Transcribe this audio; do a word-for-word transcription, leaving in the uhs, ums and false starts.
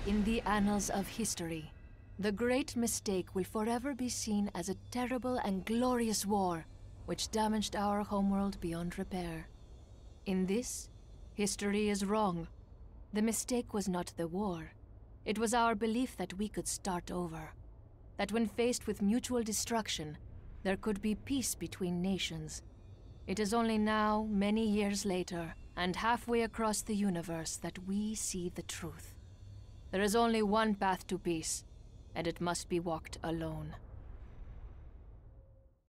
In the annals of history, the Great Mistake will forever be seen as a terrible and glorious war which damaged our homeworld beyond repair. In this, history is wrong. The mistake was not the war. It was our belief that we could start over. That when faced with mutual destruction, there could be peace between nations. It is only now, many years later, and halfway across the universe that we see the truth. There is only one path to peace, and it must be walked alone.